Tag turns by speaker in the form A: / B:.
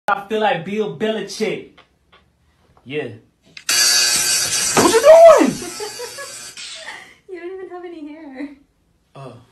A: I feel like Bill Belichick. Yeah.
B: What you doing?
C: You don't even have any hair.
A: Oh.